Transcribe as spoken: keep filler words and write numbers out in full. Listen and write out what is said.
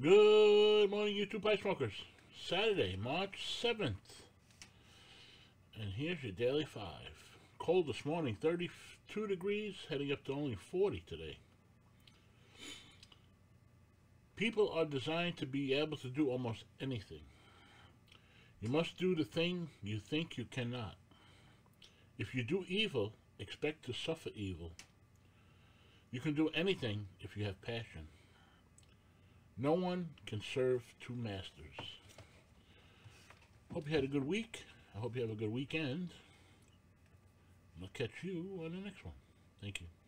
Good morning, YouTube Pipe Smokers. Saturday, March seventh. And here's your daily five. Cold this morning, thirty-two degrees, heading up to only forty today. People are designed to be able to do almost anything. You must do the thing you think you cannot. If you do evil, expect to suffer evil. You can do anything if you have passion. No one can serve two masters. Hope you had a good week. I hope you have a good weekend. I'll catch you on the next one. Thank you.